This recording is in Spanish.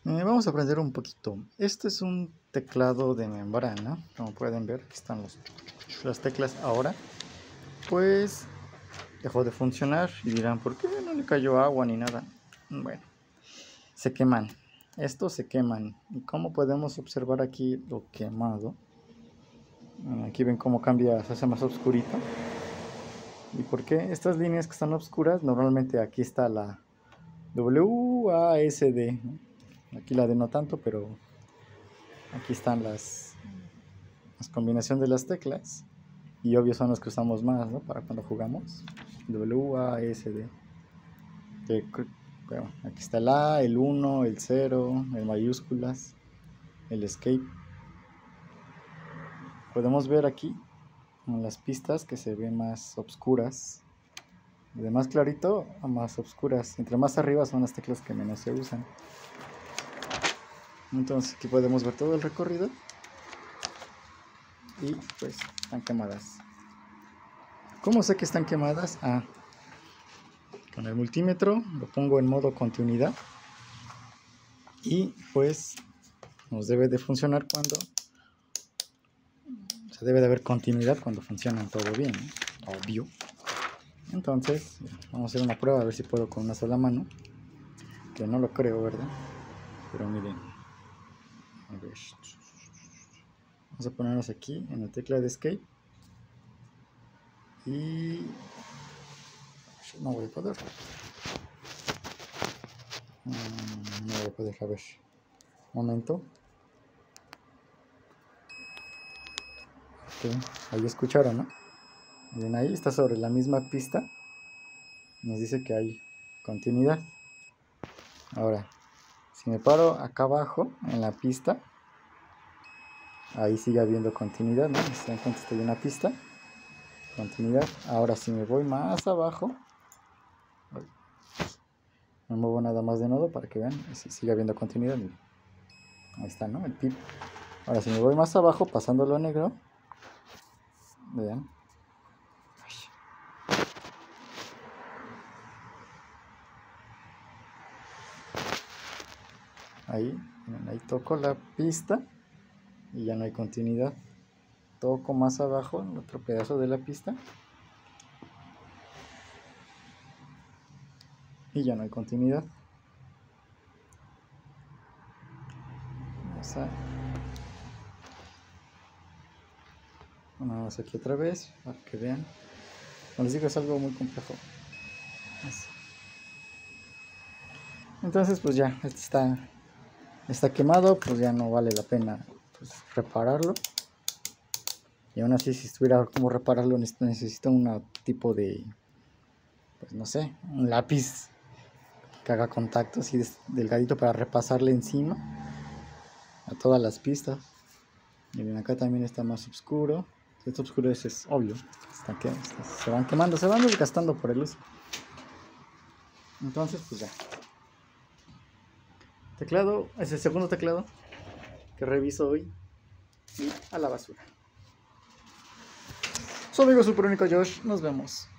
Vamos a aprender un poquito. Este es un teclado de membrana. Como pueden ver, aquí están las teclas ahora. Pues dejó de funcionar y dirán, ¿por qué no le cayó agua ni nada? Bueno, se queman. Estos se queman. ¿Y cómo podemos observar aquí lo quemado? Aquí ven cómo cambia, se hace más oscurito. ¿Y por qué? Estas líneas que están oscuras, normalmente aquí está la WASD. Aquí la de no tanto, pero aquí están las combinación de las teclas. Y obvio son las que usamos más, ¿no? Para cuando jugamos. WASD. Bueno, aquí está el A, el 1, el 0, el mayúsculas, el escape. Podemos ver aquí en las pistas que se ven más oscuras. De más clarito a más oscuras. Entre más arriba son las teclas que menos se usan. Entonces aquí podemos ver todo el recorrido. Y pues están quemadas. ¿Cómo sé que están quemadas? Con el multímetro lo pongo en modo continuidad. Y pues nos debe de funcionar cuando... Se debe de haber continuidad cuando funcionan todo bien, ¿no? Obvio. Entonces, vamos a hacer una prueba a ver si puedo con una sola mano. Que no lo creo, ¿verdad? Pero miren. A ver. Vamos a ponernos aquí en la tecla de escape. Y... no voy a poder. No voy a poder, a ver. Un momento. Ok, ahí escucharon, ¿no? Miren, ahí está sobre la misma pista. Nos dice que hay continuidad. Ahora, si me paro acá abajo en la pista, ahí sigue habiendo continuidad, ¿no? ¿Se dan cuenta? Estoy en una pista. Continuidad. Ahora, si me voy más abajo, me muevo nada más de nuevo para que vean, si sigue habiendo continuidad. Ahí está, ¿no? El pip. Ahora, si me voy más abajo, pasándolo a negro, vean. Ahí toco la pista y ya no hay continuidad. Toco más abajo en otro pedazo de la pista y ya no hay continuidad. Vamos aquí otra vez para que vean. Como les digo, es algo muy complejo. Así. Entonces pues ya, este está quemado, pues ya no vale la pena pues, repararlo. Y aún así, si estuviera como repararlo, necesito un tipo de, pues no sé, un lápiz que haga contacto así delgadito para repasarle encima a todas las pistas. Miren, acá también está más oscuro. Esto oscuro es obvio, se van quemando, se van desgastando por el uso. Entonces pues ya. Teclado, es el segundo teclado que reviso hoy y a la basura. Su amigo Super Único Josh, nos vemos.